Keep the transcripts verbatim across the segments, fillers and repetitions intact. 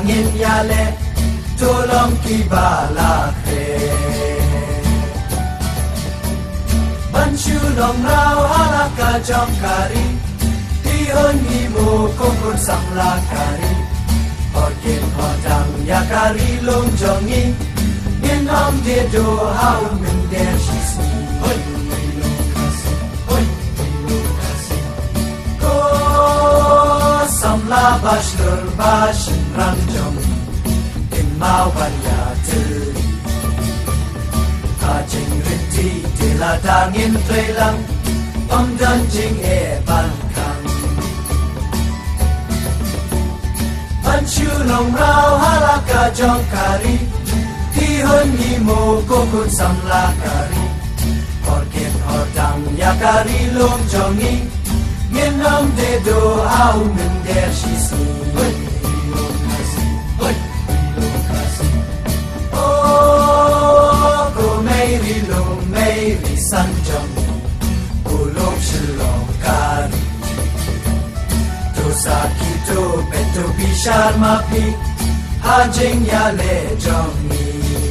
dangin yale tolong kibalakhe Banchu long rao halaka jongkari Ihon imo kongkon samlakari Orkin hodang yakari long jongi Min om de do hau min der shisni Hoi kasi Hoi kasi Ko samla bashlur bashin rang jongi In mau banyatu Kajing rinti tila dangin trelang Om dan jing e ban kang Banchu long rao halaka jongkari Tihon imo kokun samlakari Orkin hodang yakari long jongi Min om de do au min der shisni Hoi kasi Hoi kasi Oh go meiri lo meiri san jongi Ulong shilong kari Dosa kito beto bishar mapi Hajing yale jongi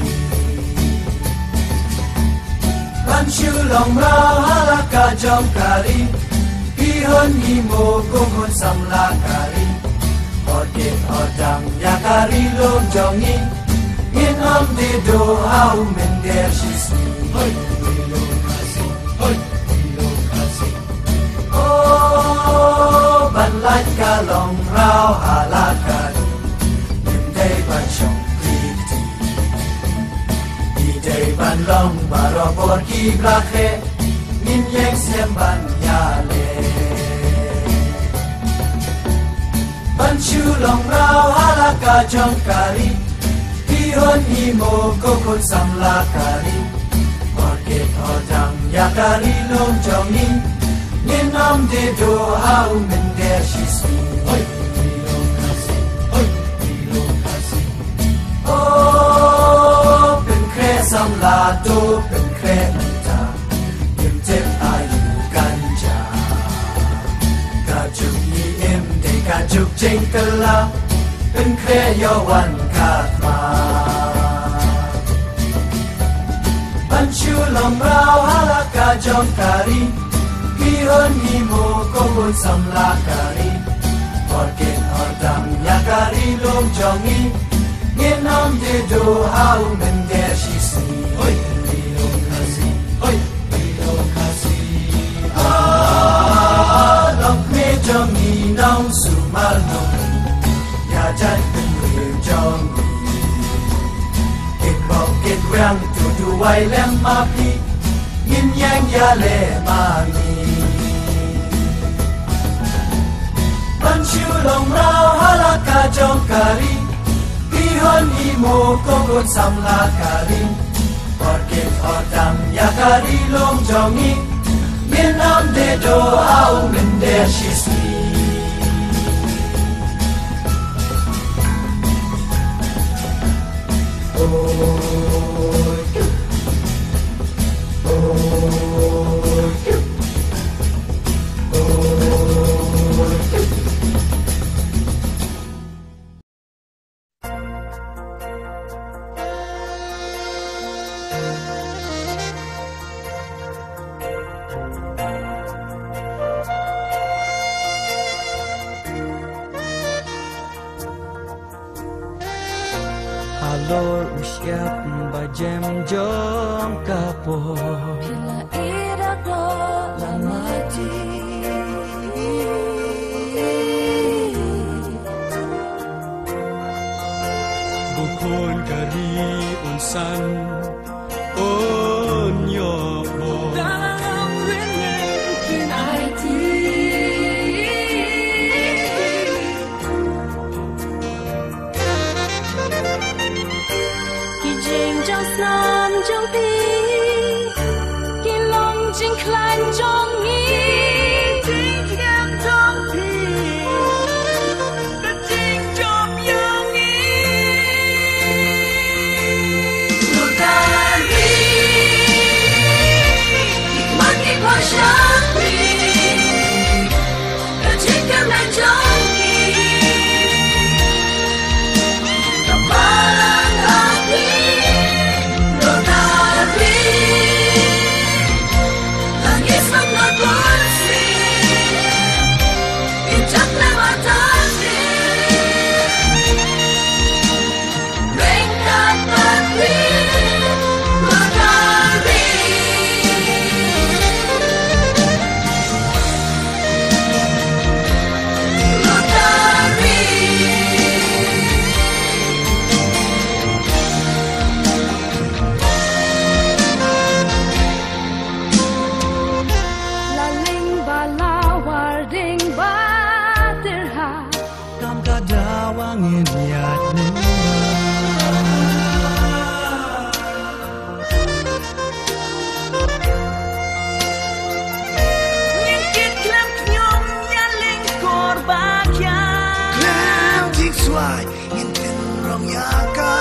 Banchu long rao halaka jongkari Ihon imo kongkon samlakari Orkin hodang yakari long jongi Min om de do au min der shisni Hoi kasi Hoi kasi Oh ban lai ka long rao halakari Nim day ban shong kriti Di day ban long baro por ki blakhe Min yeng sem ban yale Banchu long rao halaka jongkari Ihon imo kokon samlakari Orkin hodang yakari long jongi Min om de do au min der shisni Hoi kasi Hoi kasi Oh bin kre samla do bin kre menta Yim tip ayu ganja Kajuk ni im de kajuk jingkala Bin kre yo wan katma Banchu long rao halaka jongkari Ihon imo kongkon samlakari Orkin hodang yakari long jongi Min om de do au min der shisni Hoi kasi Hoi kasi Ah lok me jongi nong sumal nong Ya jan bin liu jongi Kit bok kit wang tu tu wai lem mapi Yin yang ya le mami Banchu long rao halaka jongkari Ihon imo kongkon samlakari Orkin hodang yakari long jongi Min om de do au min der shisni Alor usyap bajem jong kapo Pila ira do lamati Bukon kari unsan onyo bo Dalang ringin kin aiti Kijing jong sam jong pi Kilong jing klan jong yi Jing tiam jong pi Ka jing jom yang yi Nutari Mati po siyang pi Ka jing klan jong yi nhạt nhòa. Nhưng kiệt làm nhom nhà linh korban Clam jing suai in tin rong yaka.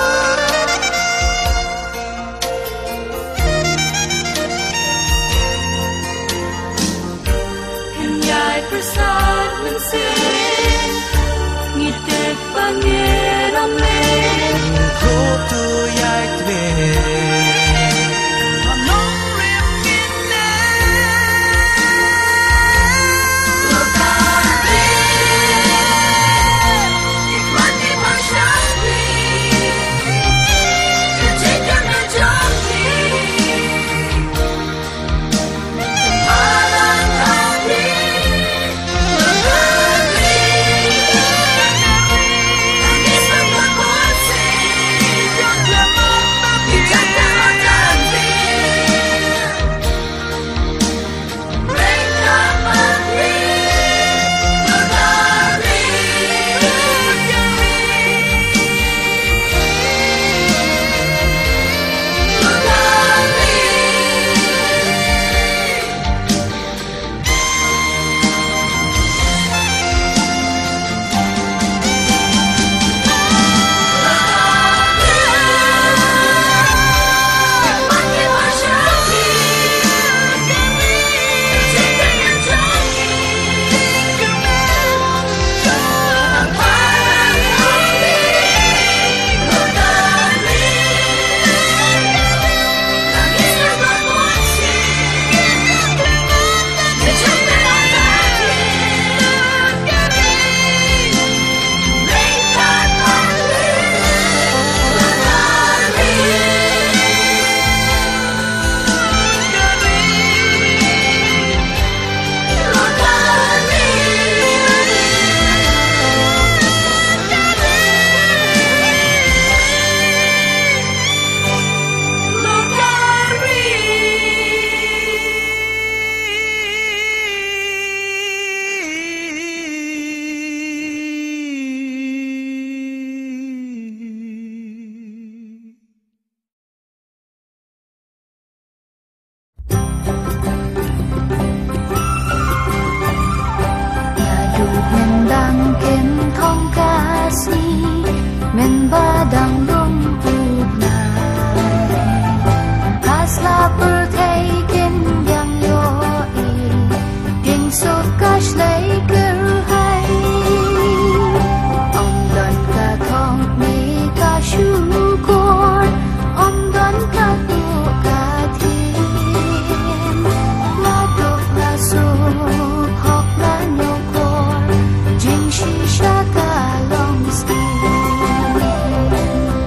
Yai prasad ng sin ngitek pangeram len Ko tu yai tve anong rim minne Lotari ikman di masyari kejikan na joki Malang kami Shaka long sleeve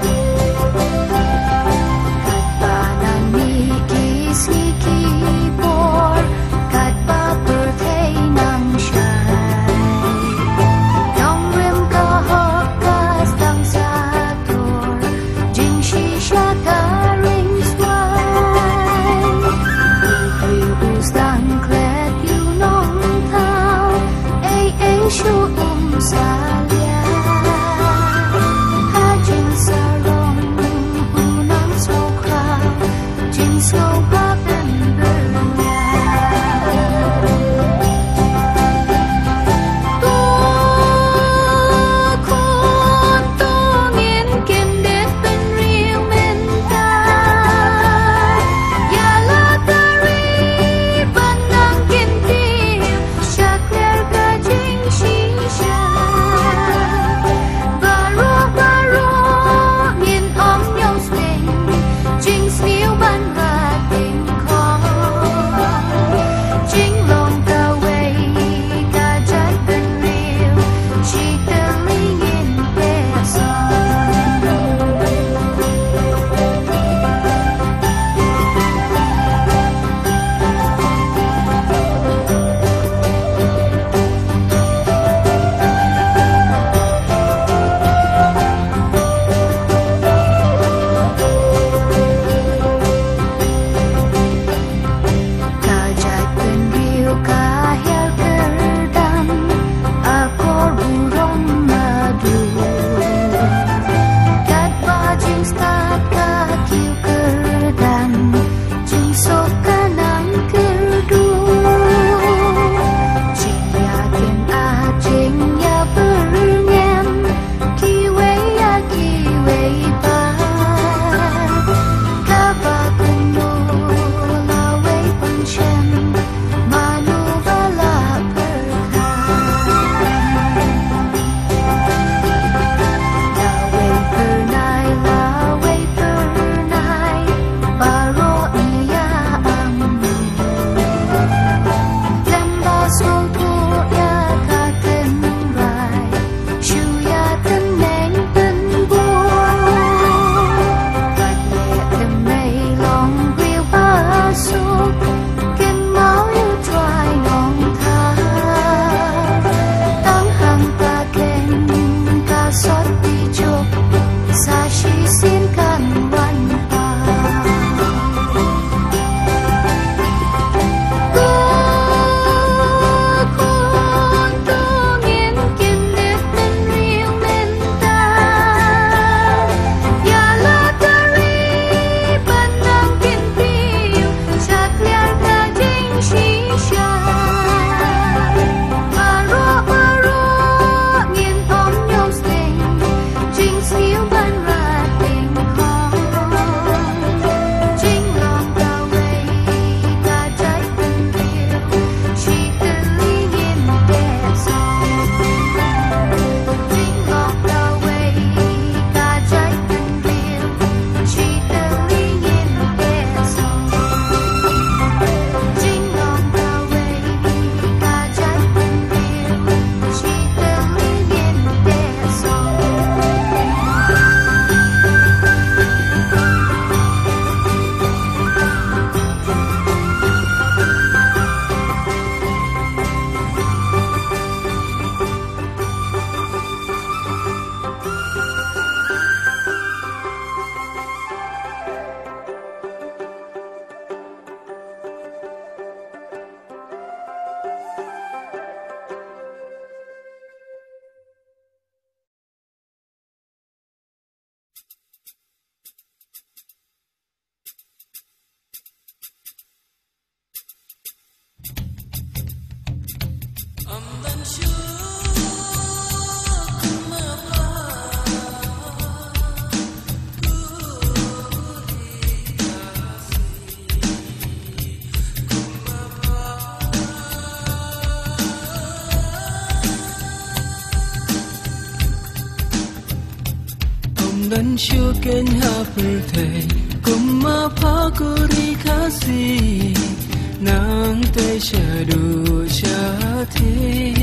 Lần chưa kén hạ birthday Kuma pakuri kasi Nang tay siya do siya te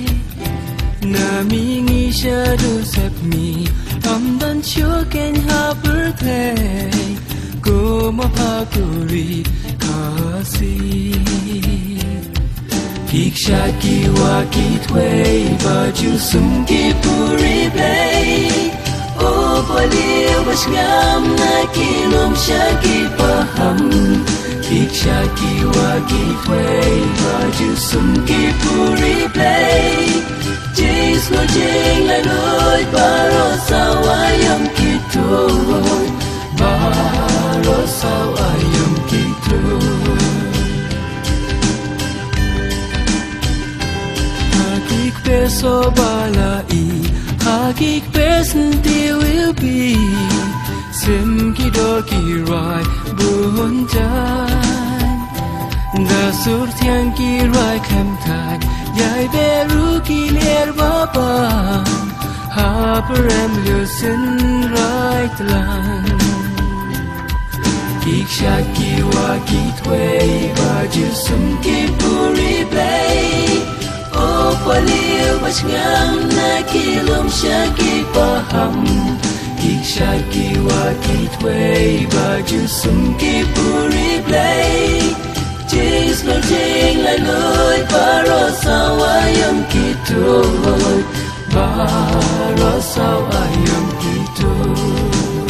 Namingi siya do sapmi Amdan chưa kén hạ birthday Kuma pakuri kasi Kiksha kiwa kitway Baju sum kipuri play O baliw mas ngam na kilom siya kipaham Kiksha kiwa kitway Baju sum kipuri play Jais lo jeng la loy Baro sawayam kitoy Baro sawayam kitoy Hagik peso balai Hagik personty will be Sim ki do ki rai buon jan Da sur tiang ki rai kam thai Yai beru ki ler baban Ha perem liu sin rai tlan Kik sha ki wa ki tway Baju sum ki puri play O baliw mas ngam na kilom siya kipaham Kiksha kiwa kitway Baju sum kipuri play Jais lo jeng la loy Baro sawayam kitoy Baro sawayam kitoy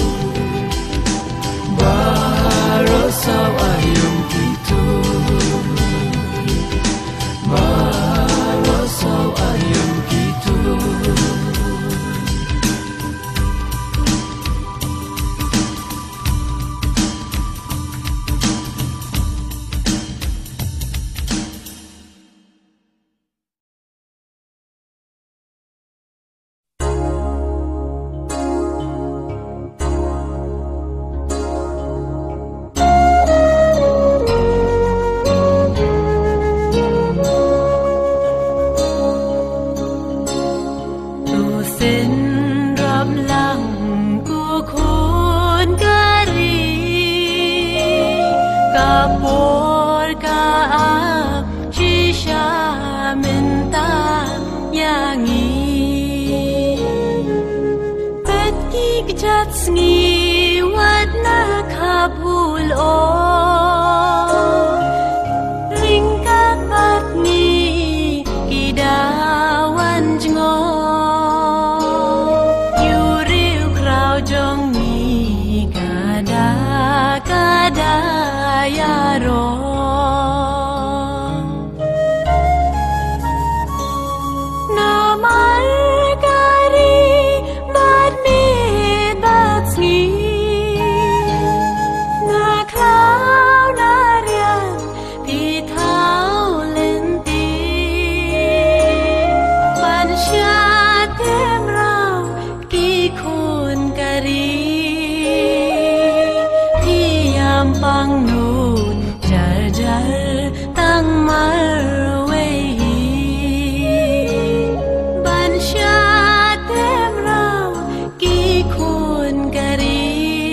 Baro sawayam kitoy Baro sawayam kitoy Hãy subscribe cho kênh Ghiền Mì Gõ để không bỏ lỡ รีพี่ยามปังนูนจาจาตั้งมาเวบัญชาเต็มเรากี่คนกะรี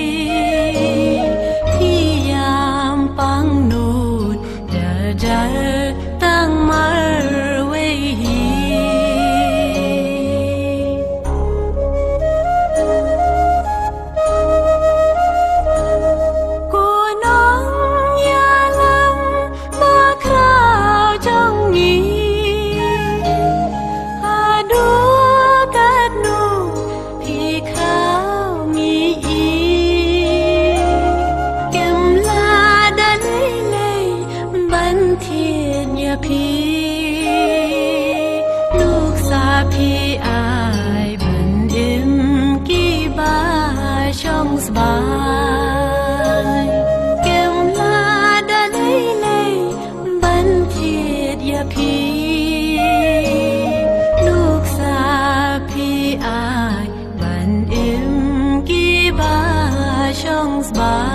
พี่ยามปังนูนจาจาตั้งมาเวลูกสาพี่อายบันเอ็มกี่บาช่องสบายเก็มลาดาเลยเลยบันเทียดยาพี่ลูกสาพี่อายบันเอ็มกี่บาช่องสบาย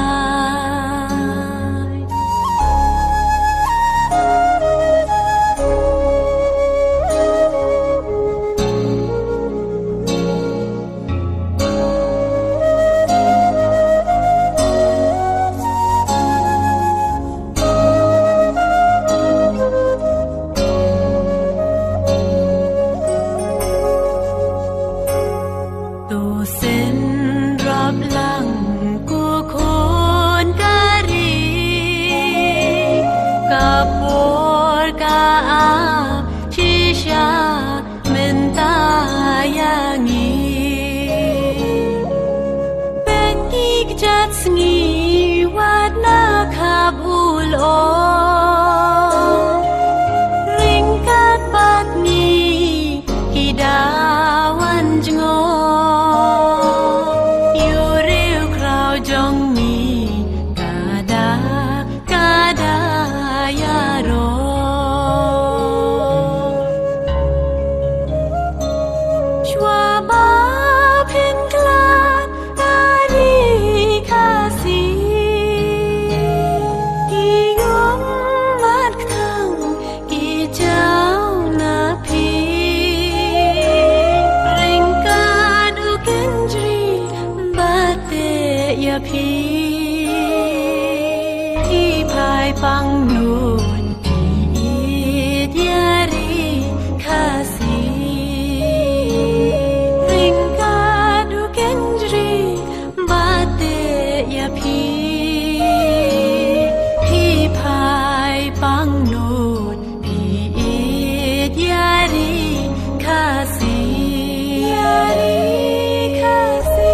Sni wat na kabul o ringkat bat ni hidawan jengo yuril krau jong ni kada kada yaro shwa ba pin klan dariพี่พี่พายปังนูนพี่ดยารีคาสีริงกาดูเกนจรีบาเตยาพี่พี่พายปังนูนพี่ดยารีคาสียารีคาสี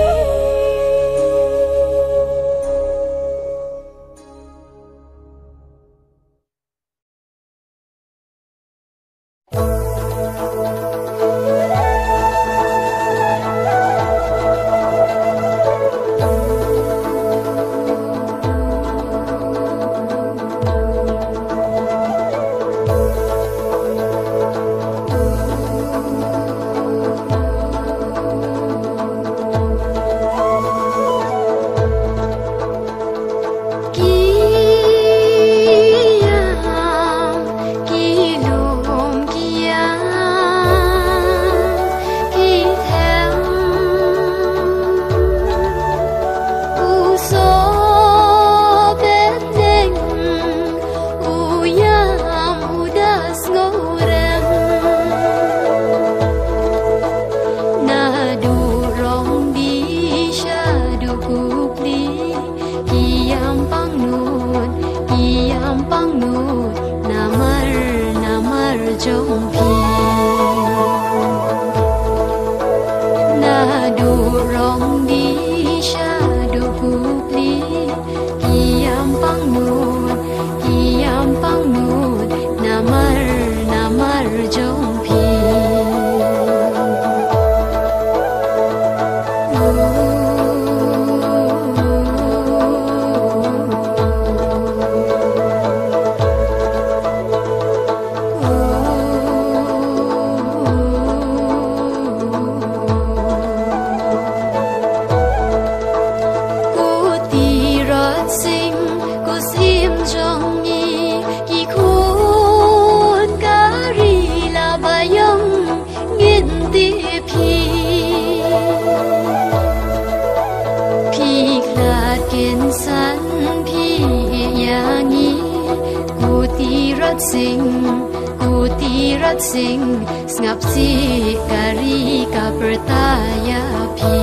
กินสันพี่อย่างนี้กูตีรถสิงกูตีรถสิงสงับสีการีกับเปรตายาพี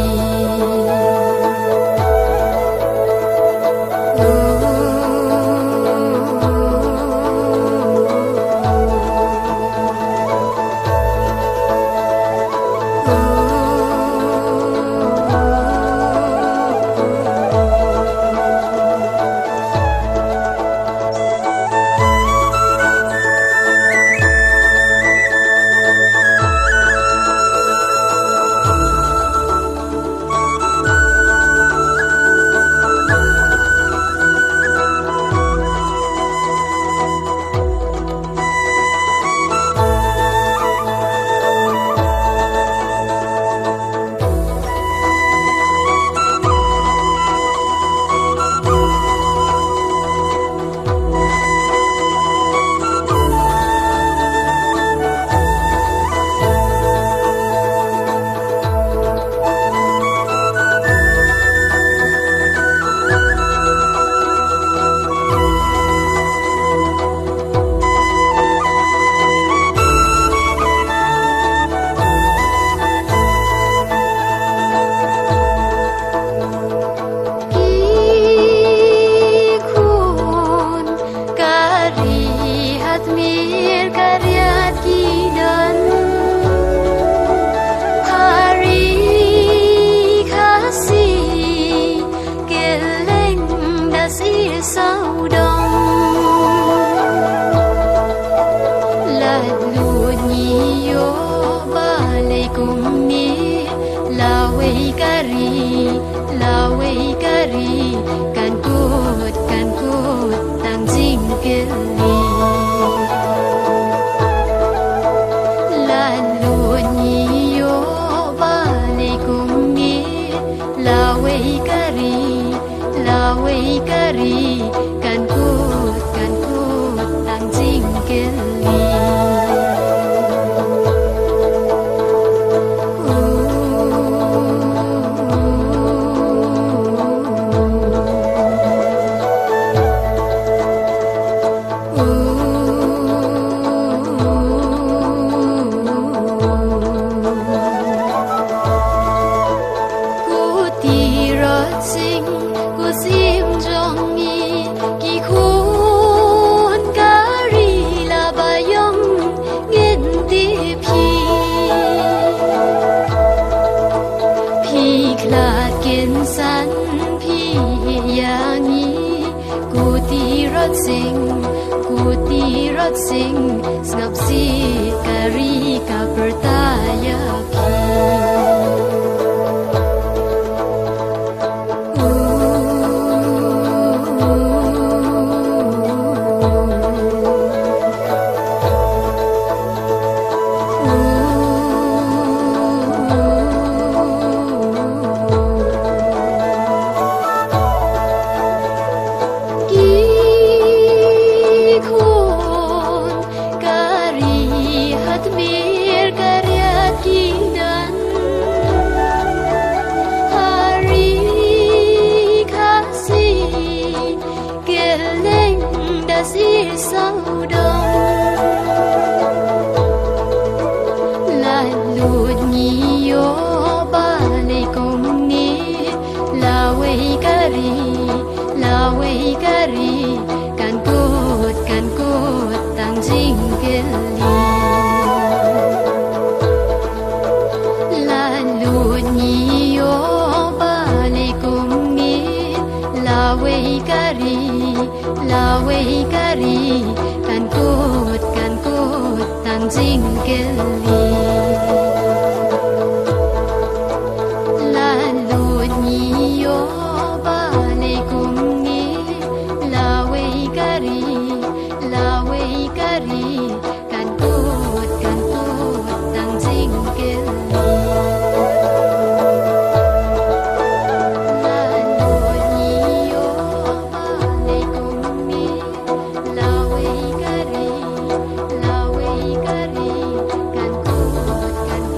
Hãy subscribe cho kênh Ghiền Mì Gõ để không bỏ lỡ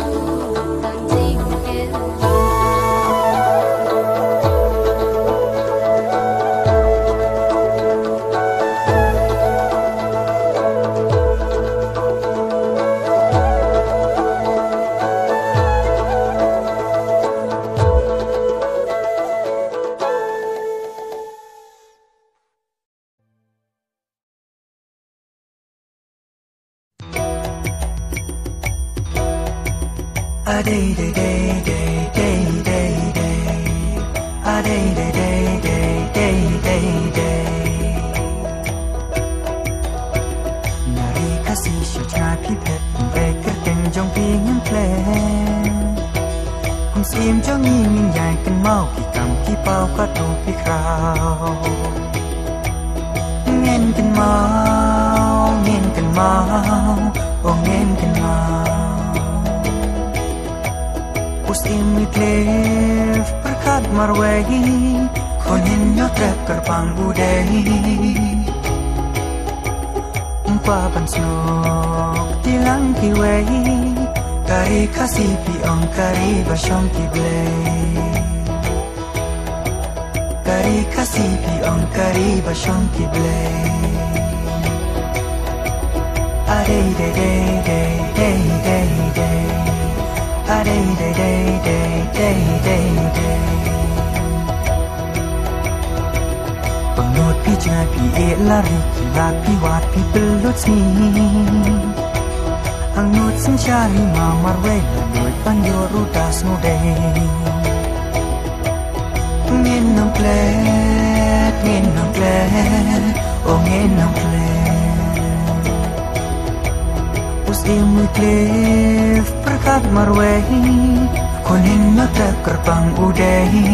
a day day day day day day day a day day day day day day day nari kasi shachna phi phet ve kar keng jong pi ngam ple hum sim jong ni min yai kan mau ki kam ki pau ka tu pi krao nghen kan mau nghen kan mau o nghen kan mau Usim mitlef perkat marwehi konin yotrek kerpang budai umpa pansnok tilang kiwehi kari kasih piong kari basyong kiblei kari kasih piong kari basyong kiblei adei dei dei dei dei dei dei a day day day day day day day pengut pi jangan pi lari kilat pi wat pi pelut ni angut sing cari mamar we nut panjuru das ngode ngin nang klet ngin nang klet oh ngin nang klet Usim klif perkat marwehi konin notek kerpang udehi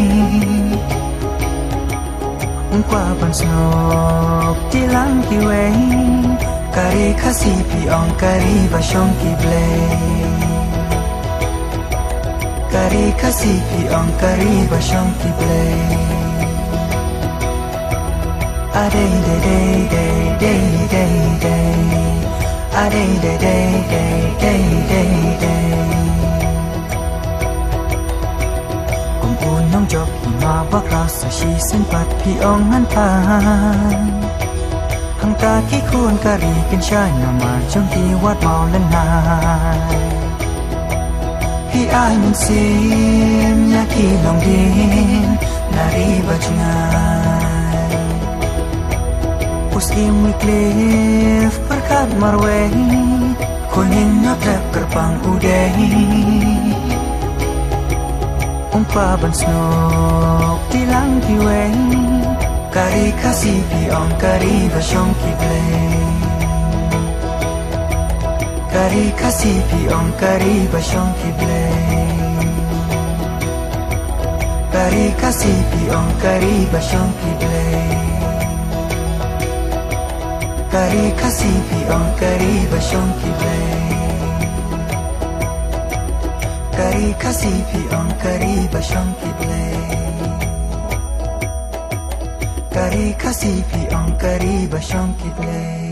Ungkwa pansnok tilang kiwehi kari kasih piong kari basyong kiblei kari kasih piong kari basyong kiblei adei dei dei dei dei dei dei a day day day day day day day kum un nong jok ma bak rasa shi sen pat pi ong nan pan hang ta ki khun kari kin chai na ma trong ti wat mau len na hi ai min sim ya ki long din na ri bachna Usim miklif perkat marwehi konin notek kerpang udehi umpa bansnok tilang kiwehi kari kasih piong kari basyong kiblei kari kasih piong kari basyong kiblei kari kasih piong kari basyong kiblei Kari kasih piong kari basyong kiblei Kari kasih piong kari basyong kiblei Kari kasih piong kari basyong kiblei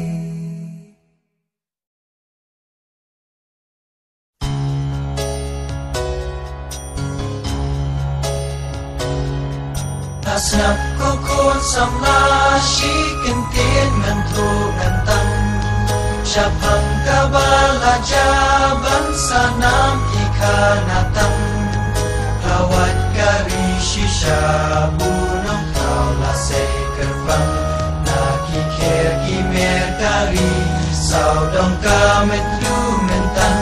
Asnap kukun samla shikin tin ngan tu ngan tan Syabang kabala jaban sanam ikanatan Kawat kari shisha bunong kaula se kerbang Naki ker kimer kari saudong kamet yu mentan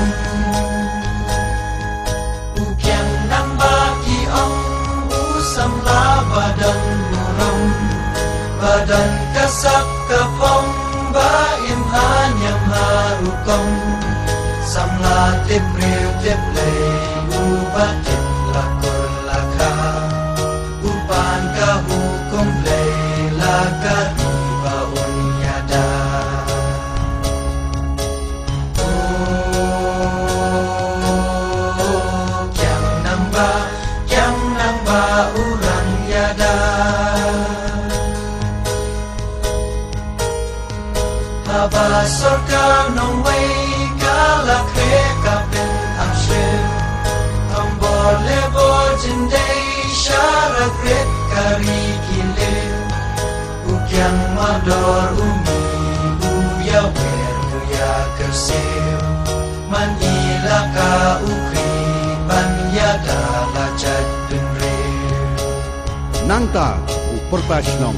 Ukyang nang baki ong samla badan burung badan kasap kapong ba imhan yang harukong samla tebril teblei ubat lakor laka upan kahukum blei laka iba unyada oh kyang namba kyang namba urang yada Haba sorka nong wei kala kre kapin amshe Tombor lebo jindei syara gret kari kile Ukyang mador umi uya wer uya kersil Man ilaka ukri ban yada lajat dunre Nangta uperpasnong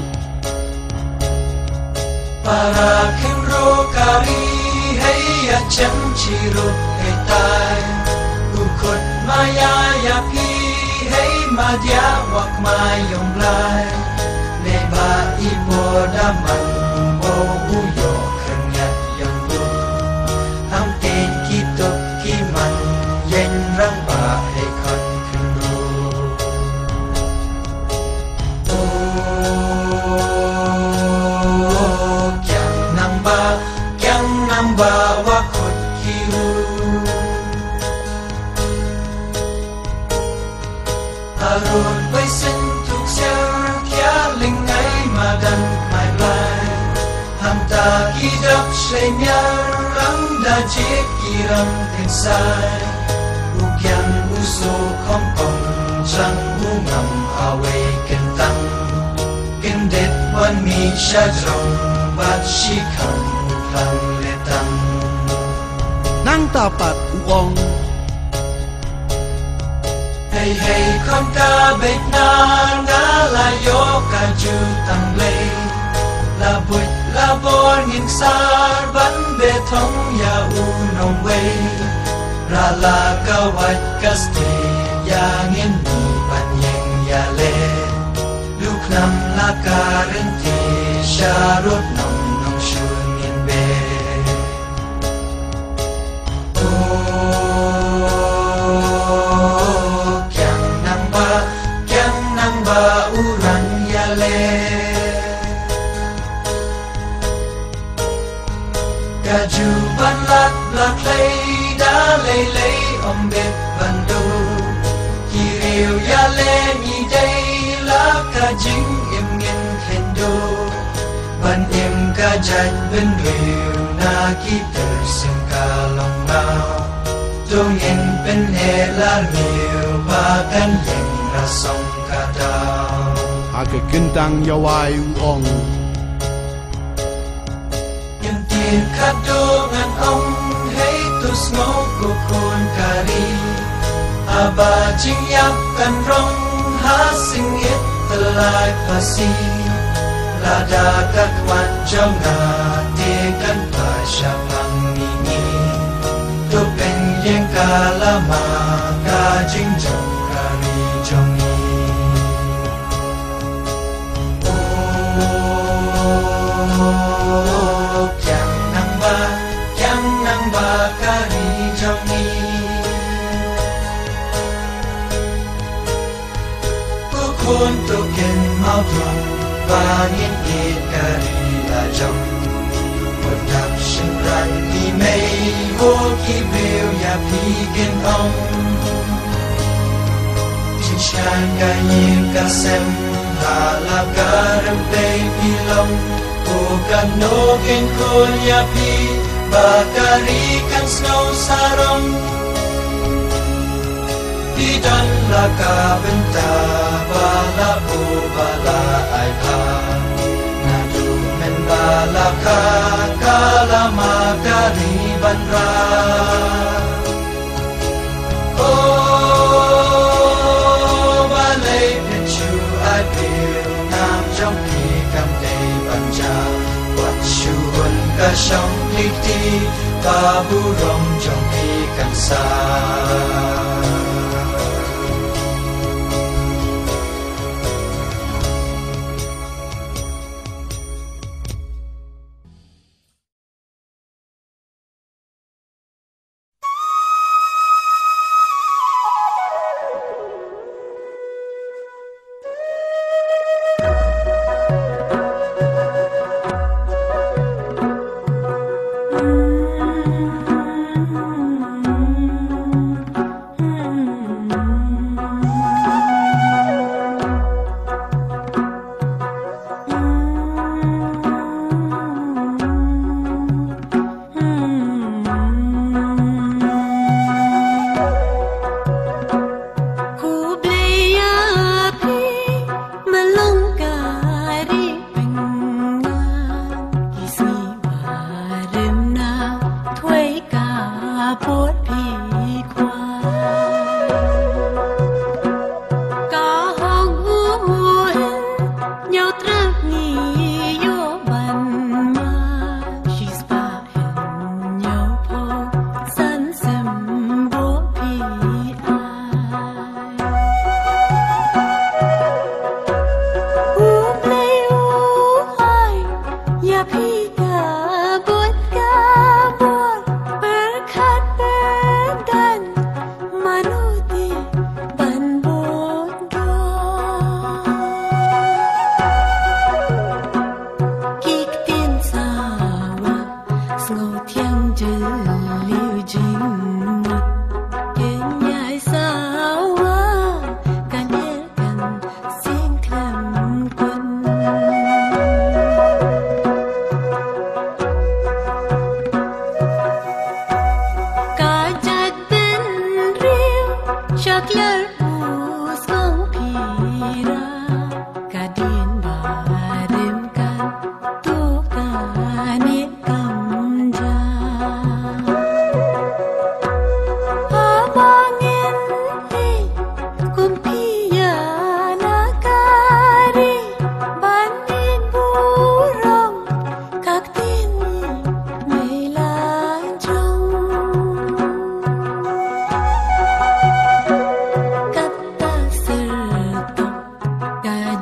Para kinro kari hey ya cham chirut hey tai ขุดมายาอยากพี่ให้มาเดียวักมายงลายในบาอีโบดามันโบหูโยขันยัดยังบุทำเต็นกี่ตกกี่มันเย็นรังบาให้คนขึ้นรู้โอ้ยังนำบายังนำบาว่าขุดคิวอารมณ์ไว้สิ้นทุกเสียงแค่ลิงไงมาดันไม่ปลายทำตากีดับใช้เมียรังดาจิกกีรังเทนสายอุกยังอุโซคอมปงจังอุงำเอาไว้กันตั้งกันเด็ดวันมีชาจงบัดชีคันพลังเลตัง nang tapat uong hey hey con ca bệt na ngã la yo ca chu tăng lê la bụi la bor nghìn sa bắn bê thông ya u nong wei ra la ca wat casti ya nghìn ni ban yeng ya le luk nam la ca ren ti sha rot nong nong shun nghìn be urang ya le gaju ban lat la clay da lay lay om bet ban do kiriu ya le ni day la ka jing im ngin khen do ban im ka jan ben riu na ki ter sim ka long nao do yen ben he la riu ba kan yen ra song ka da aga kentang yawai uong yang tin kado ngan ong hey tu smo ko kon kari aba jing yap kan rong ha sing it telai pasi lada ka kwan jong na te kan pa sha pang ni ni tu pen yen ka la ma ka jing jong kari jong ni Kyang nang ba, kyang nang ba kari jong ni. Kukun token mau tuan, ba nghiên nghiên kari la jong. Một đạp sinh ran đi mây, vô kỳ biểu ya pi gen ong. Chính shan ka yin ka sem, ha la ka rem bay pi long. Bukan noken kun ya pi bakari kan snow sarong di dan laka benta bala bu bala ai pa nadu men bala ka kala makari banra oh balai pechu ai bil nam trong ki kam day banja wat shuon ka shong lik ti ba bu rong trong ki kan sa Ku blaya pi malongka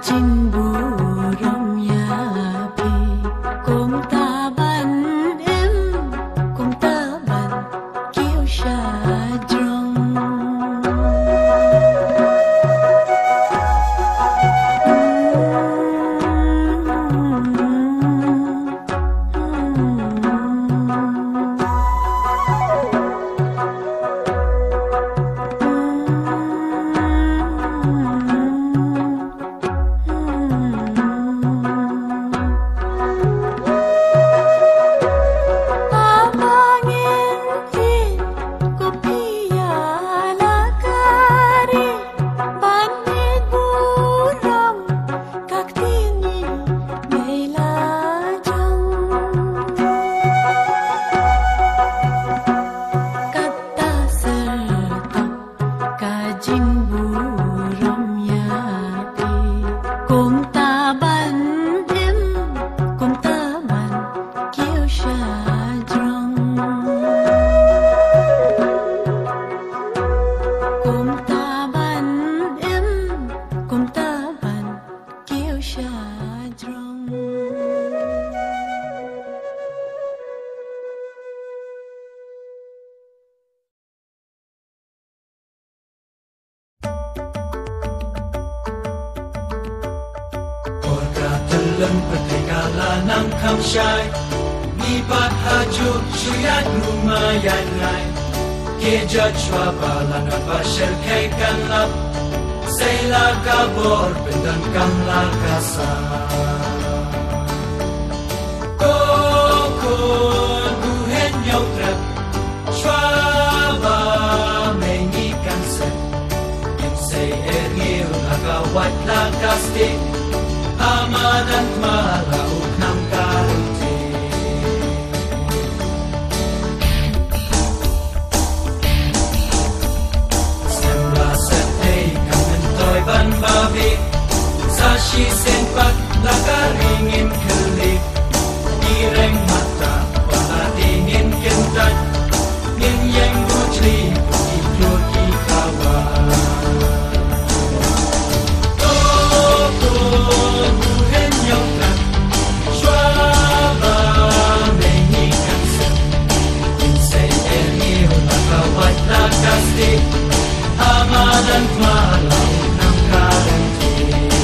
Lân Patikala nang kham shai Ni pat haju shuyat ruma yan ngai Ke jachwa balana bashel kay kanlap Sayla kabor pendan kamla kasa Koko duhen yautrap Shwaba mengi kanset Insay ergil nakawat lakastik Amadan malauk ng karunti Sembla setay kamentoy banbabi Sashi senpat lakaringin kelik Direng mata palatingin kentat Ninyeng bujli iklur ikawan Amadan malau ng karanti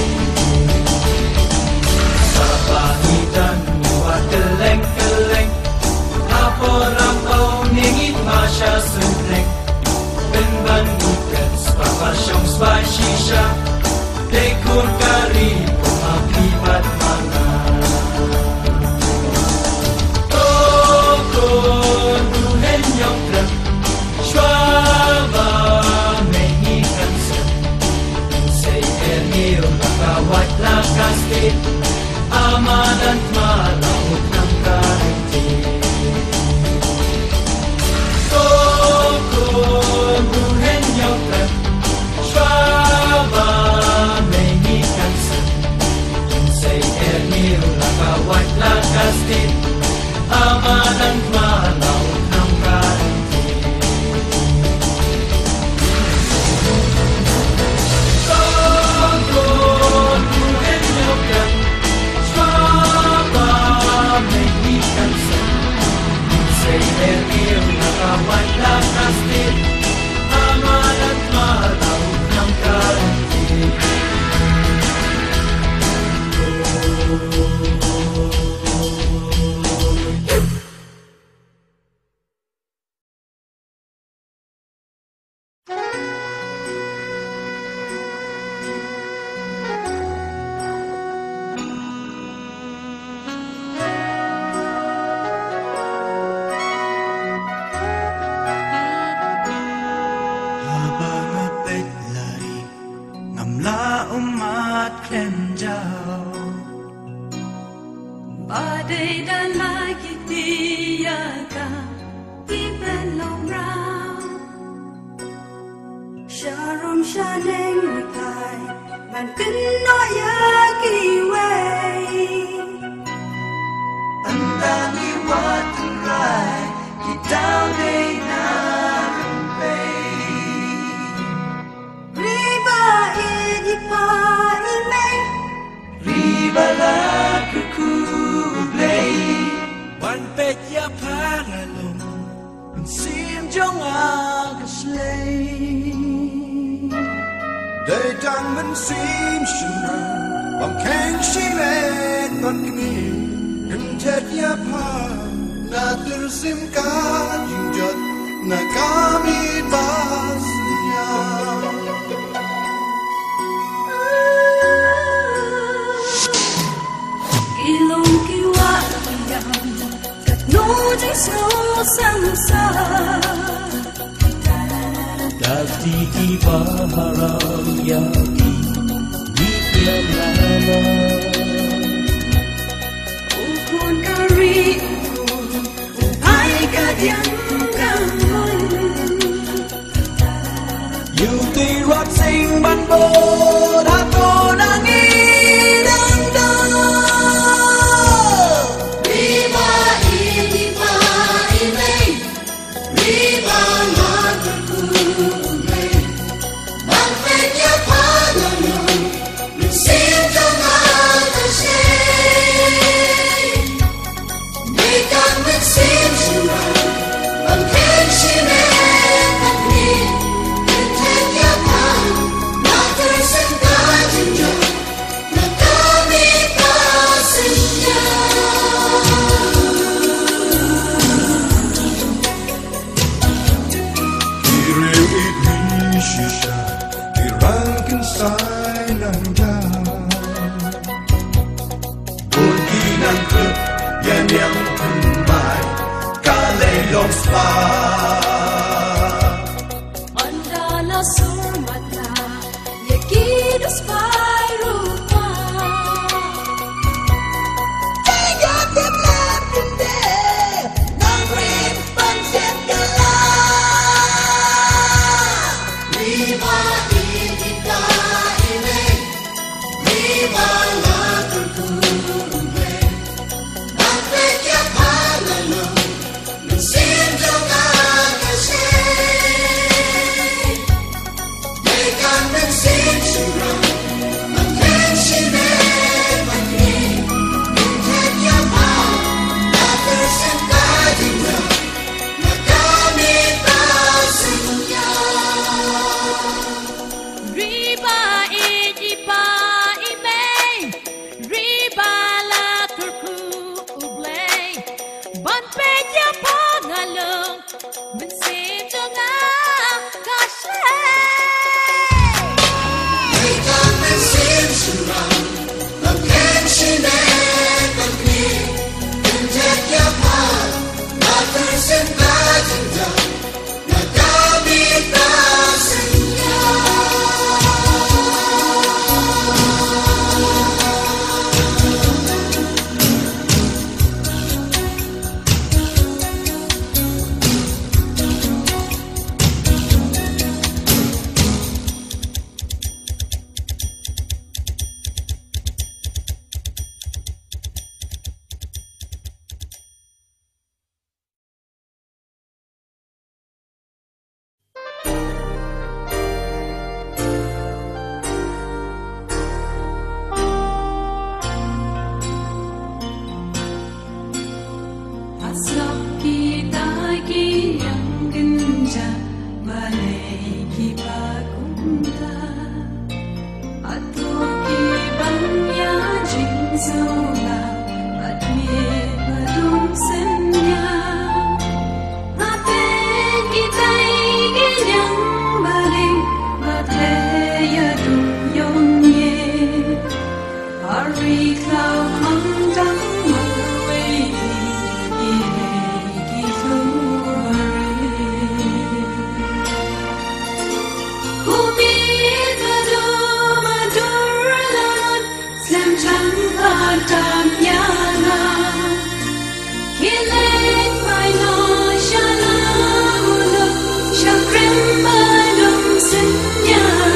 Sa pahitan niwat keleng-keleng Apo-rapaw ningit masya sunrek Benban ikan spapasyong spashisha Dekur kari pumakibat mga Toko duhen yung trap Shwaba Nakawat lakastit Amadan malaut ng karanti Koko duhen yautrap Shwaba mengi kansan Insay ermil nakawat lakastit Amadan malaut ng karanti Say ergil nakawat lakastit Amadat malaw ng karanti Badai dan lagi tiada di belong rau Syarum syaneng mekai Man kena ya kiwai Andani watan rai Kitau day na rumpay Riba idipa imay tang man sim shimran bam keng shimet bakni tet ya pa na tur sim ka jinjot na kami basnya ilong kiwa yang kat no jai so sang sa Dati ki baharau ya di di lama ukun kari ai ka diam kamun you ti rock sing ban bo da to nang i dang dang viva viva ilay viva mandala surmata yakidos pairupa ya te plapinde nang rin panset kala viva idita ile viva la turkume bakya palalo Sinto nga kasi May kanang sinsurang Magkang sinay pagni Mintat yama Nakasan kajing na Nagamit na sinya Riba ijipa imay Riba la turku ublay Banpet yapa ngalong Bensin jonga kashay Ikaw bensin surang Magkang sinay pagni Kuntek yapa Nakasan kajing na Nagamit na sinya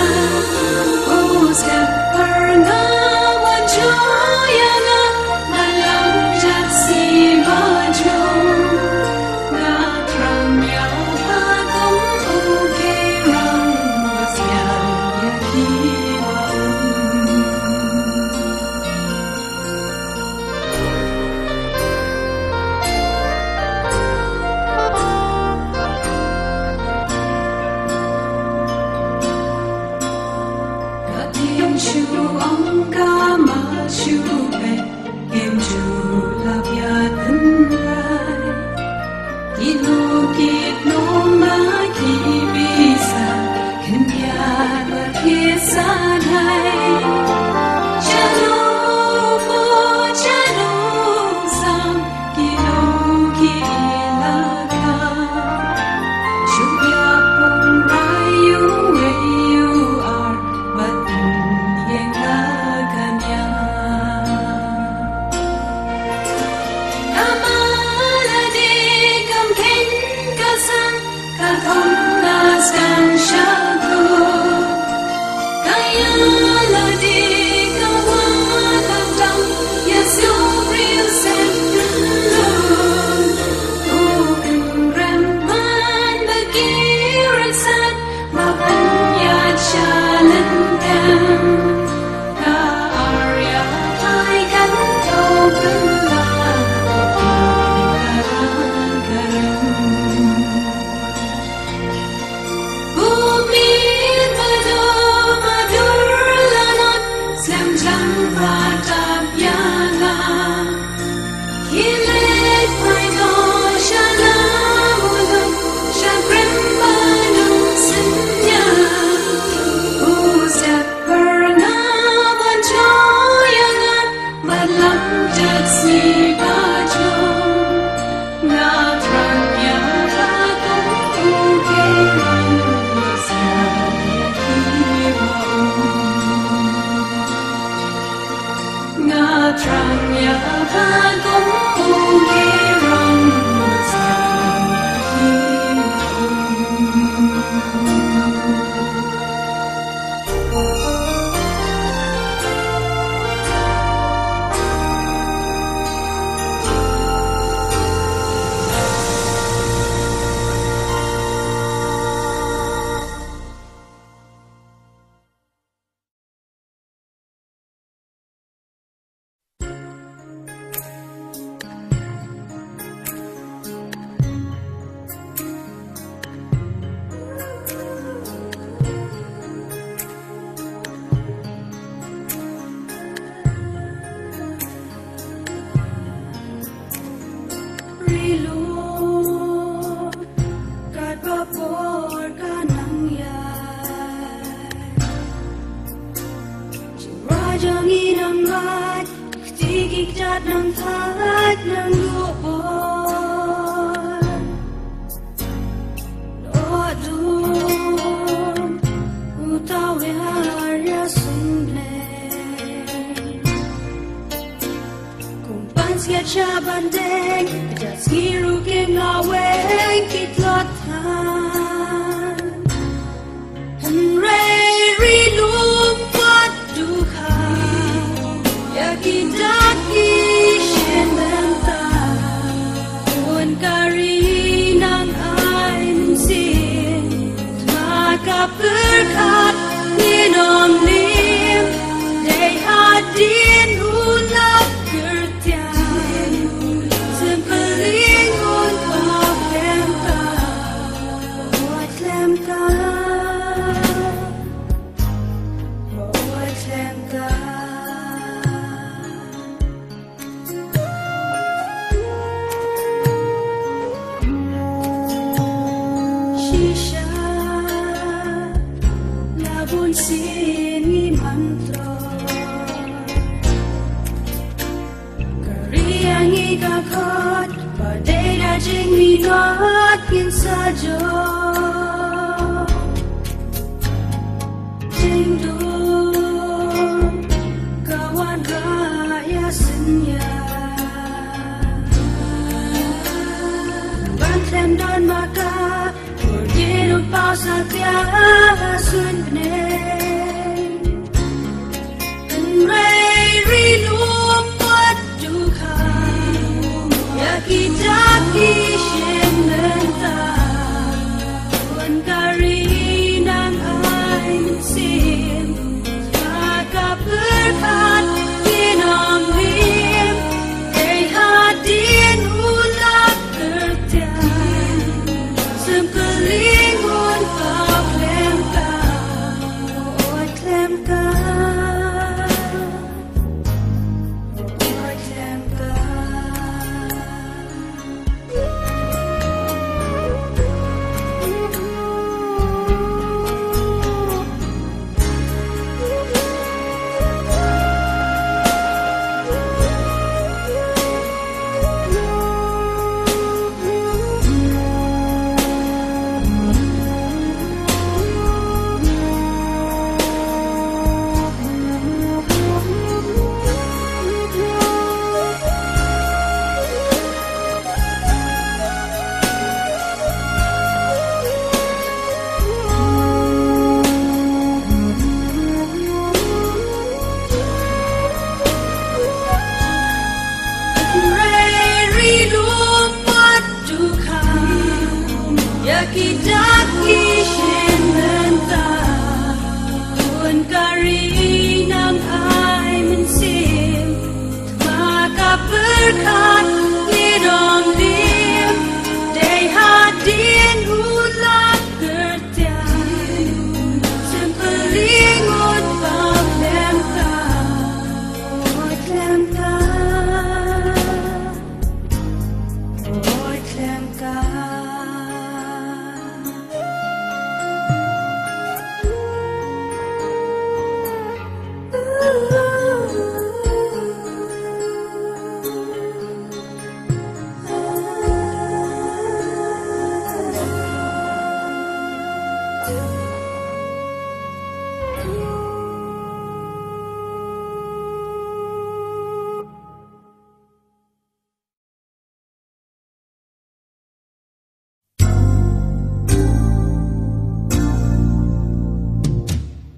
Step per nga wajo ya nga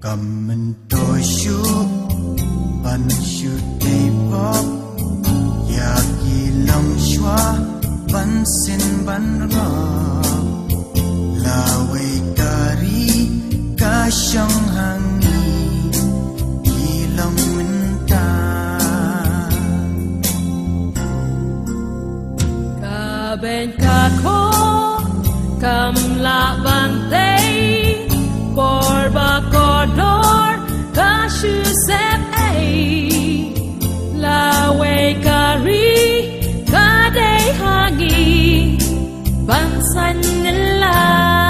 cầm mình tôi shu ban shu tây pop ya ki long shwa ban sin ban ra la wei kari ka shang hang ki long min ta ka ben ka kho kam la ban tây por ba ko dor ka shu sep ai la wei kari ka dei hangi ban san la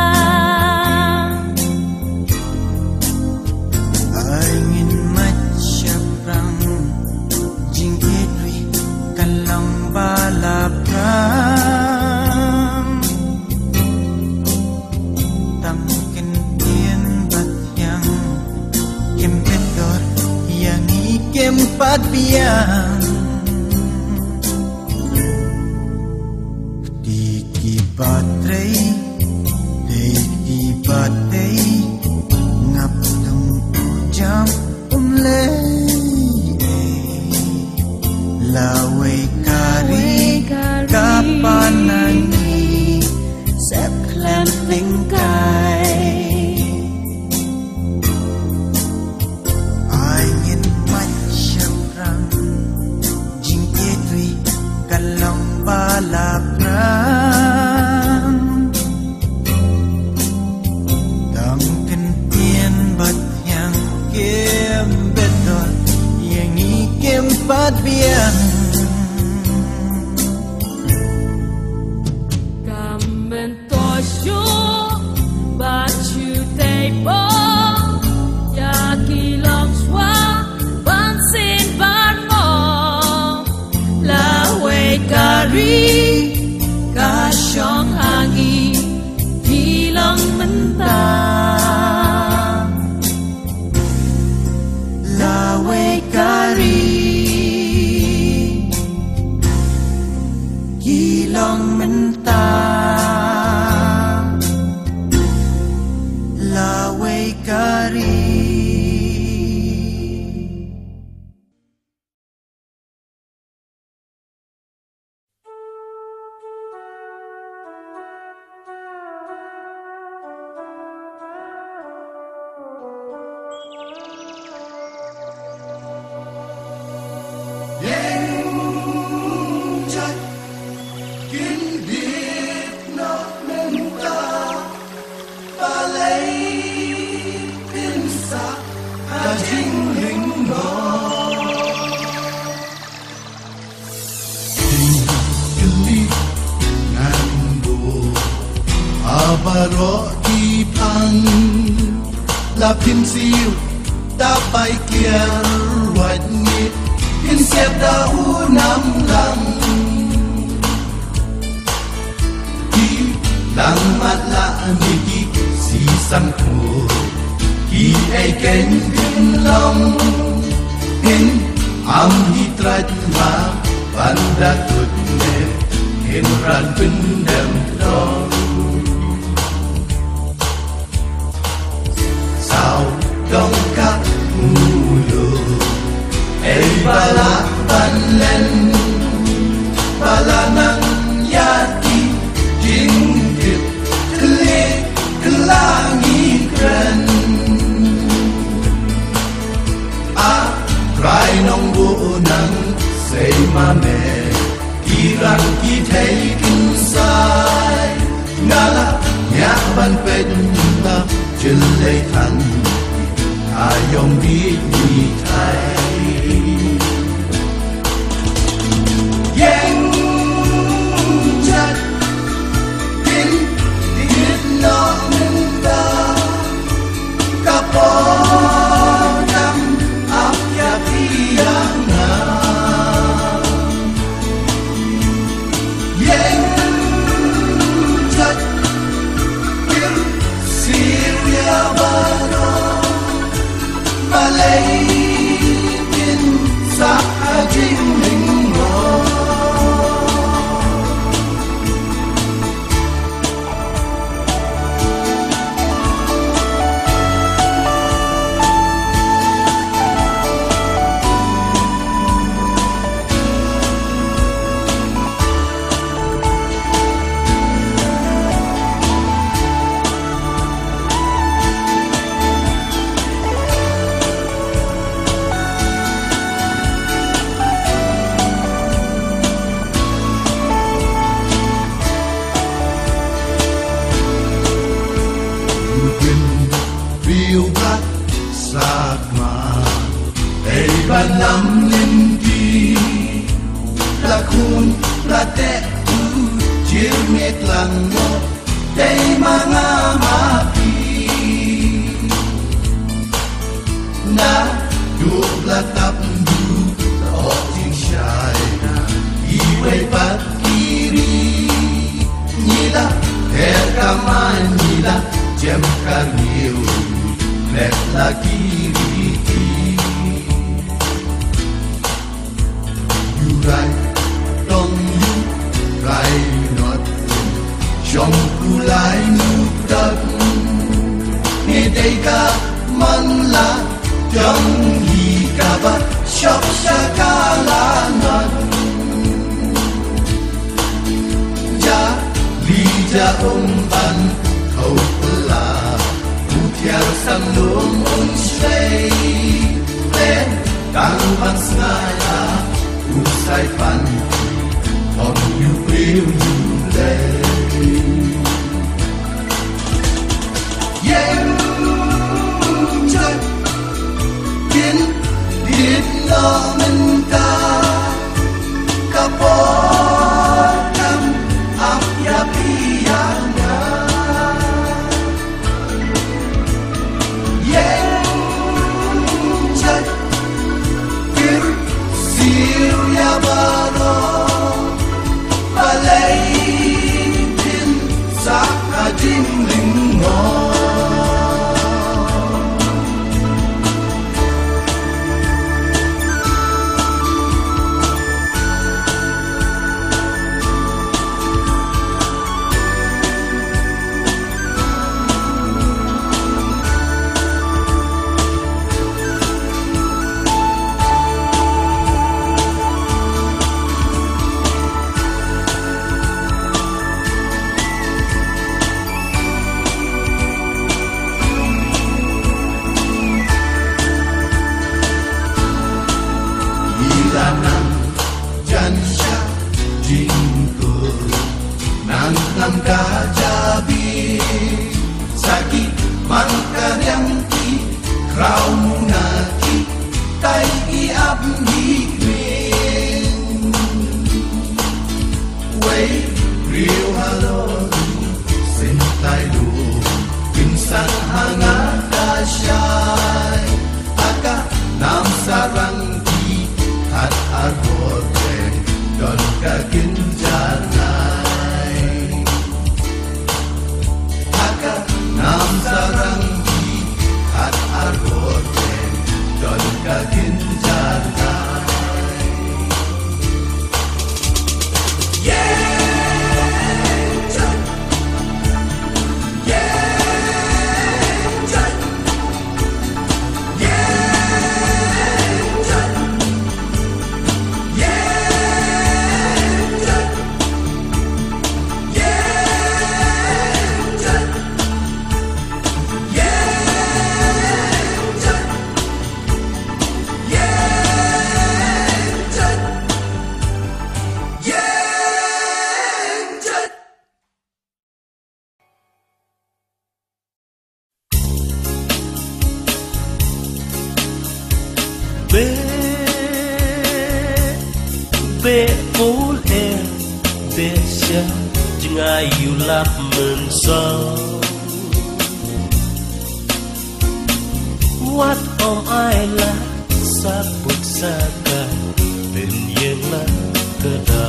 ai ngin mat shaprang jing idri kalang bala pram tam kin tien bat yang kem pedor yang i kem pat biang di ki batrei dei di batei ngap dum jam um le la wei kari kapanani sep klem ting kai ai ngin mat shaprang jing etri kalong bala prang dang ken tien bat yang kem beton yang i kem pat biang kam ben to shu ba chu tei po ya ki long swa ban sin ban mo la wei kari ka shong hangi ki long men ta la wei kari ki long men ta la wei kari Baro di pang la pin siu da bai kia ruat ni pin sep da u nam lang ki lang mat la ni ki si sam khu ki ai ken pin long pin am hi trat ma ban da tut ne hen ran pin dem dong sao đông các mulu ei bala ban len bala nang yati jing dit kle klangi kren a rai nong bu nang sei ma me kirang ki thei kin sai nala nya ban pen ta chân lấy thành a yong bi ni thai yang chat tin dit no men ta ka po nam ap ya piang na yang chat tin Syria bano Malay in te u jirmit lang mo day mga mapi na dubla tapdu o ting siya'y na iway pagkiri nila terkaman nila jem karniw let lagi Rai dong yu rai not trong kulai nu dak nghe đây ka man la trong hi ka ba shop sha ka la not ja li ja om ban khâu la u theo sam lung un sei lên càng bằng sky la Usai pani, om you feel you lay. Yeah, just kin did no menta kapotam apya piyana. Yeah, just kin Syria baro balay din sa ating linggo Nam kajabi sakit mangkaryanti krau munaki tai i abni kwen wei real halo sentai lu pinsan hangat dasyai aka nam sarangki hat arbote don kaginjana Nam sarang di at arbote don kaginjana Be ul e be sia jngai yu lap men so What om ai la sa put sa ka ben yen la ka da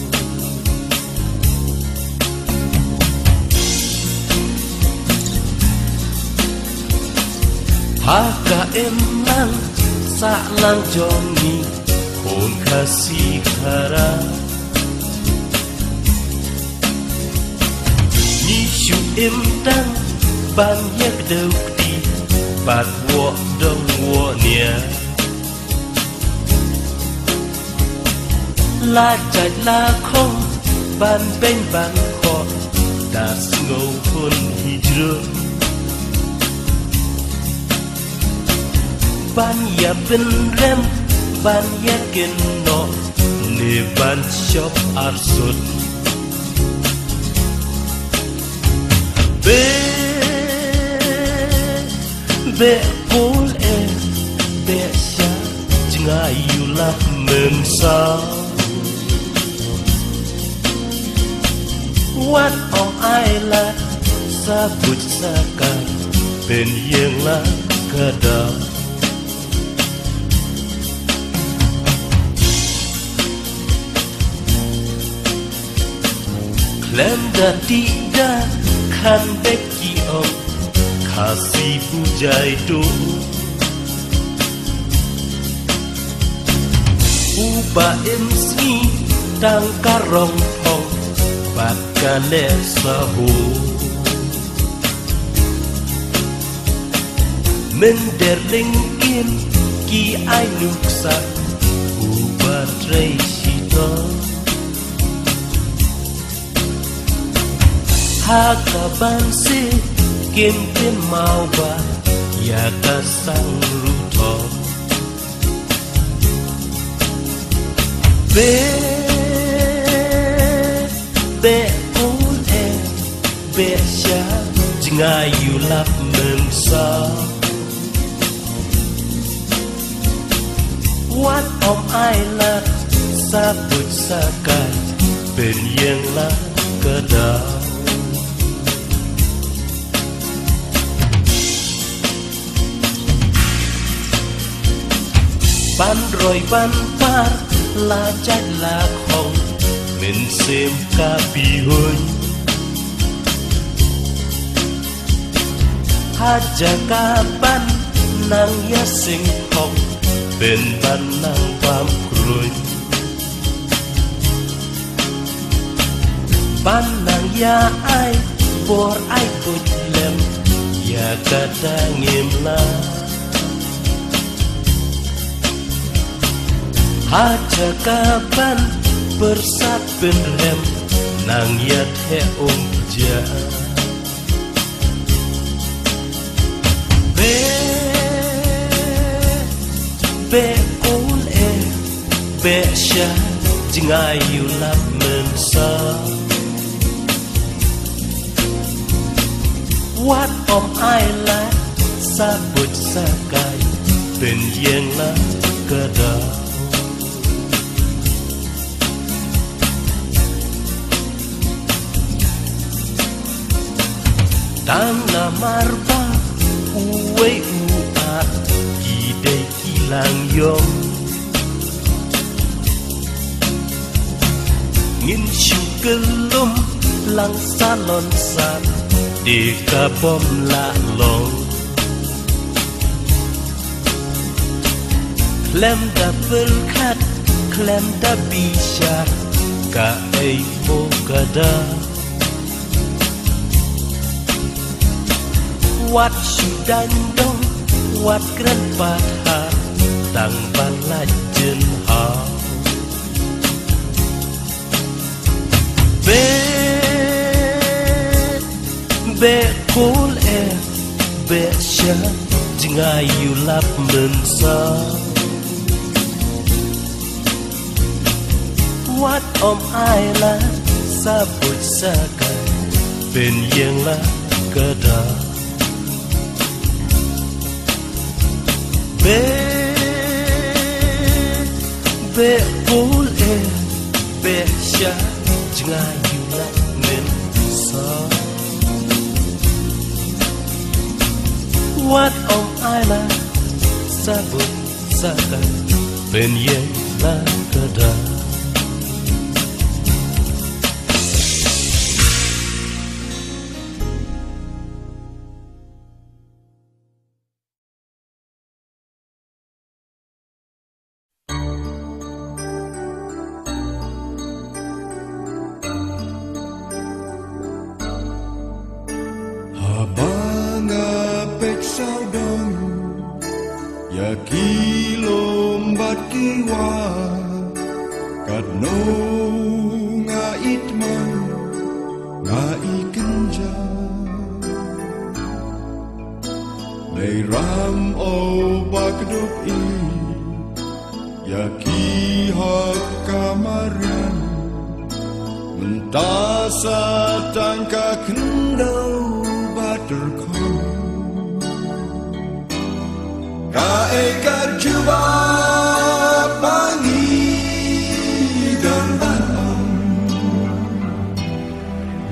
Ha ka em lang sa lang jom ni Hôn kasih hara Nishu im tang ban yak đâu đi Bạt wo đông wo nia La chạch la không ban bên ban khó Ta ngâu hôn hijrah Ban ya bin rem Ban yakin no ni ban shop arsut Be be pul e be sha jngai yu lap men sa วัดอมไอละซาบุตสากันเป็นยังละกระดาเคลมดาดีดาคันเด็กกี่อมขาสีผู้ใจดูอุบาเอ็มซีดังกะรองพองบาดกะเลสะหูมันเดริงกินกี่ไอนุกสักอุบาเรชิโตหากะบันซีเกมเป็นมาวบาอยากกะสังรู้ทอเบเบอูเอเบชาจึงอายุลับเมืองสาวัดอมไอละซาบุตสากายเป็นยังละกระดาบันรอยบันปาลาจัดลาของเป็นเสียมกาปีหุนหาจะกาบันนางยาสิงของเป็นบันนางความกรุยบันนางยาไอบอร์ไอปุดเล็มอยากกระดังเงียมลาHaja kapan bersat benrem nang yat he umja Be be ul e be sha jingayu lap mensa Wat om ai la sabut sakai ben yang la kada Tang na marba uwe uat Gidei kilang yong Ngin shu kelum lang salon sat Deka bom la long Klem da berkat Klem da bisyar Ka ei mo kada Wat sudan dong Wat keren patah Tang balajen hao Be Be kul e Be sya Jingayu lap mensa Wat om ai la Sabut sakai Ben yang la kada Be be ul e be sha jingayu la men sa Wat om ai la sabut sakai ben yang la kada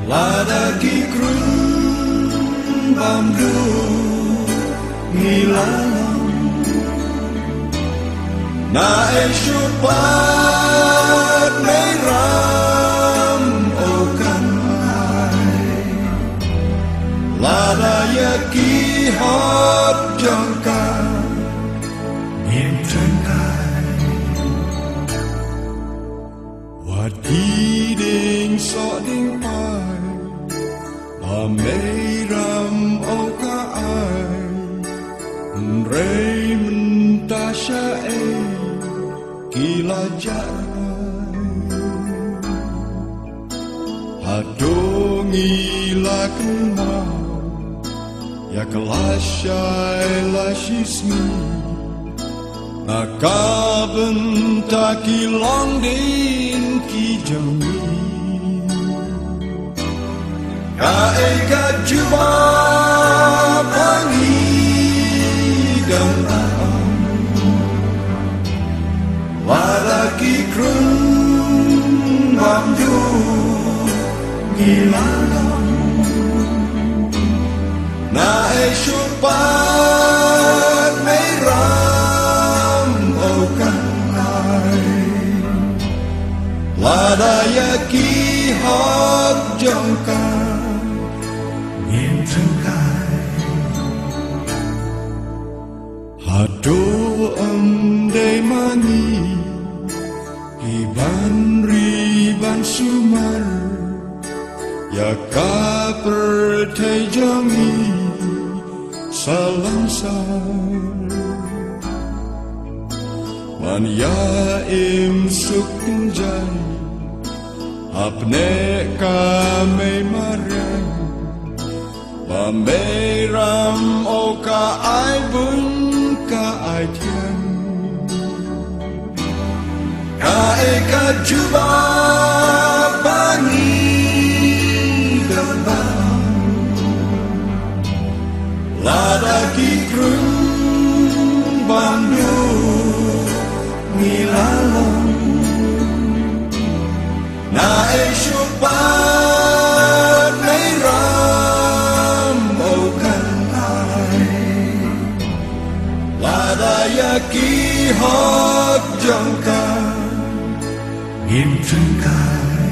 lada ki krun bam du ngilalang na e shupat may ram o kanai lada ya ki hot jangka niệm chân kai wat ki ding so ding pai a may ram o ka ai rei ta sha e kila jarai hadongi la kenal ya kelashai la shismi nakaben ta ki long din ki jami ka e ka juba pangi dan lada ki krun bam du ngilalang na e shupat may ram o kanai lada ya ki hot jangka niệm chân kai hado am dei mani ki ban ri ban sumar ya ka per thai jangi salam sar man ya im suk jai apne ka me marang ba me ram o ka ai bun ka ai thian ka e ka juba pangi gambang lada ki krun bam du ngilalang na e shupat may ram o kanai lada ya ki hot jangka niệm chân kai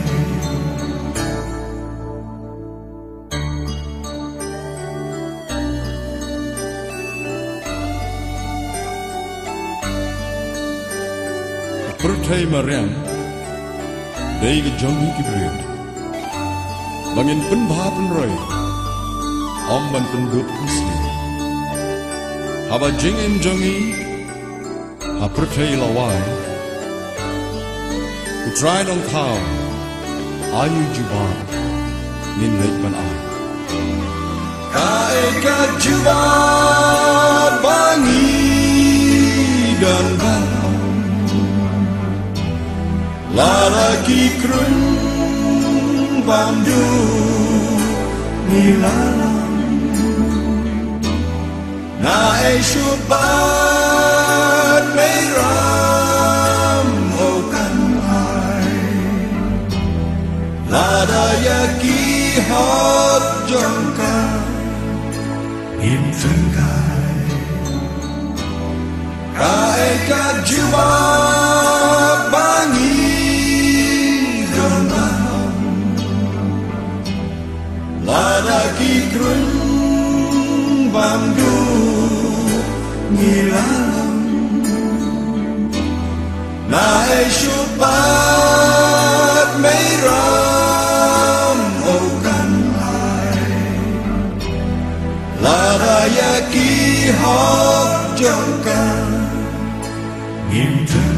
perthai mariam dei ge jongi ki bret bangin pen bha pen roi om ban pen dup kusni haba jing im jongi ha perthai lawai ku try dong thao ayu juba nin lek ban ai ka e ka juba bangi dan ban lada ki krun bam du ngilalang na e shupat may ram o kanai lada ya ki hot jangka niệm chân kai ka e ka juba bangi lada ki krun bam du ngilalang na e shupat may ram o kanai lada ya ki hot jangka niệm chân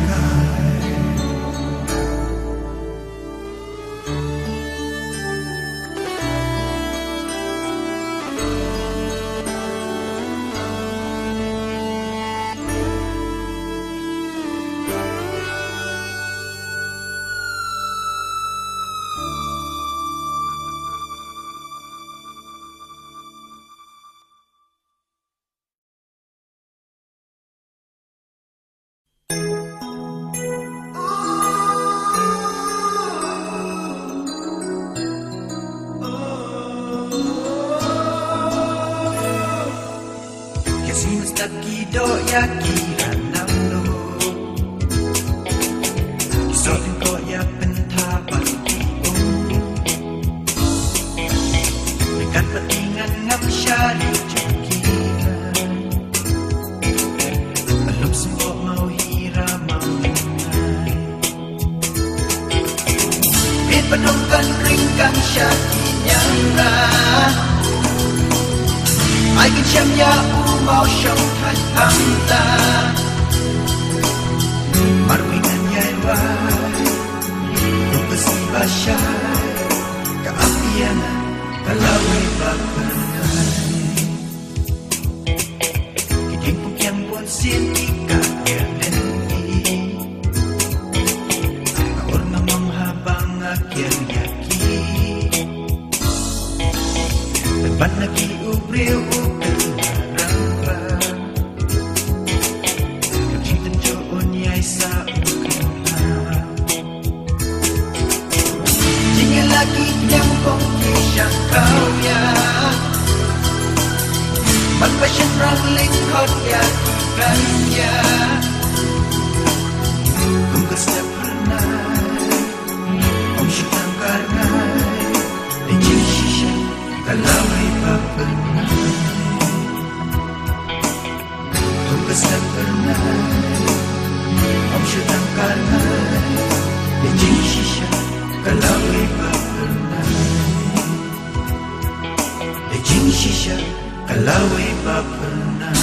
do ya kira nam lo so ko ya pentha pagi om dekat petingan ngap syari kira belum semua mau hira mau bit penungkan ringkang syaki nyara ai kinh chém ya u mau trong thành âm ta mar wingan yai wa rupa si basha ka apiana kalawi bakanai kiting pung yang pun sin ika ya lendi ka orna mamhabang akyang yaki ban naki ubriu lagi yang kong kisah kau ya ban passion rang ling khot ya kan ya kum ke step pernah om syukang karena di shisha kalau riba pernah kum ke step pernah om syukang karena di shisha kalau riba shisha kalau iba pernah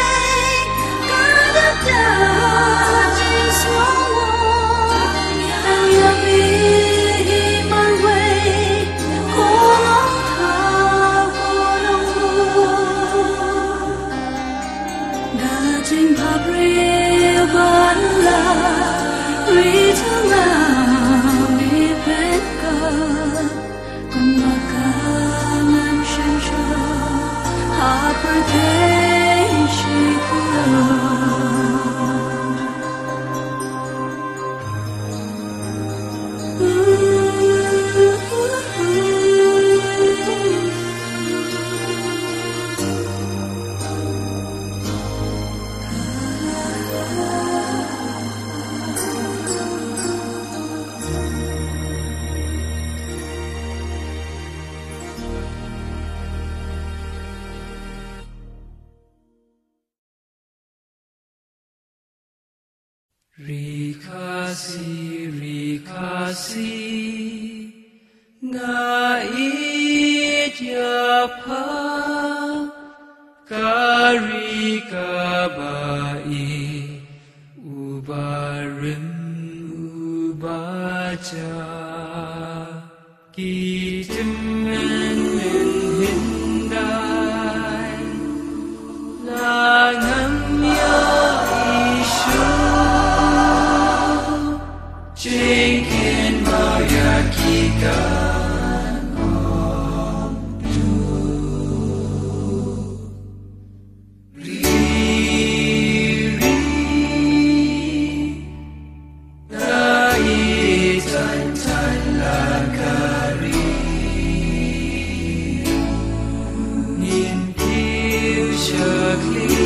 Hãy subscribe cho kênh Ghiền Mì Gõ để không bỏ lỡ Rikasi, rikasi, ngait yapa, kari kabai, ubarim ubaca, kitemen hindai, langam ya isu. Jengkin mayakikan om tu Riri Naitan tan lakari Nin piu syakli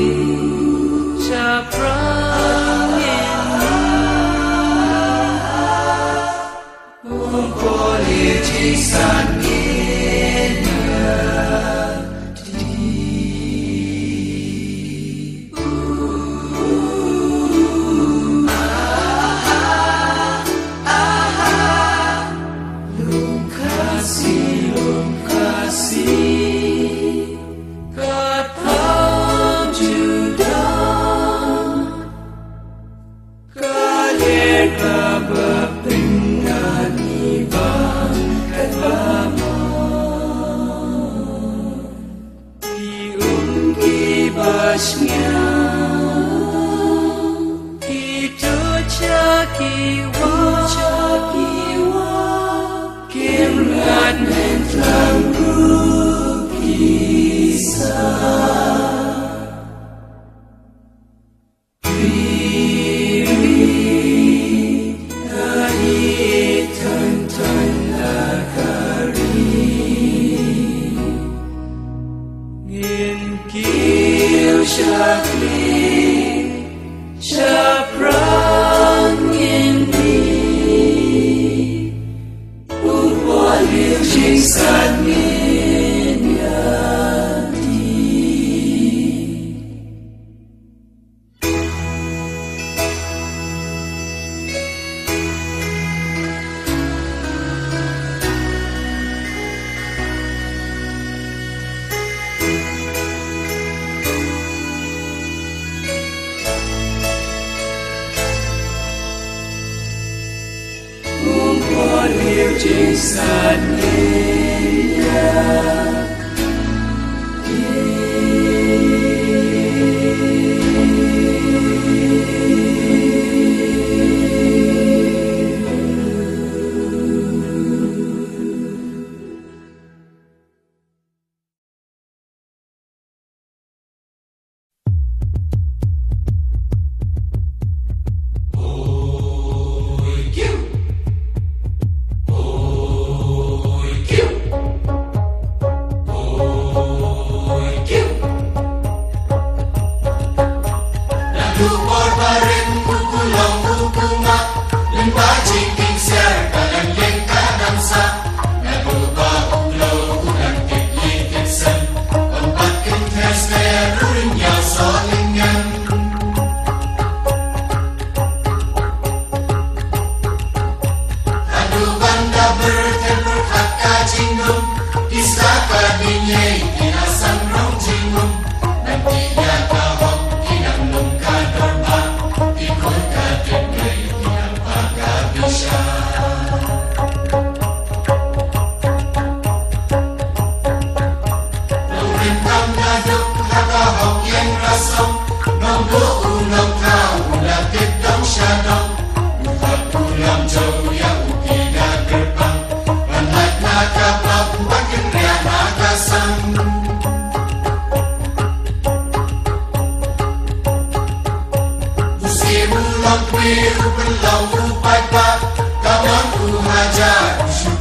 Caprang Sun Ubi upin lau upai pa, kawan ku hajar syukur.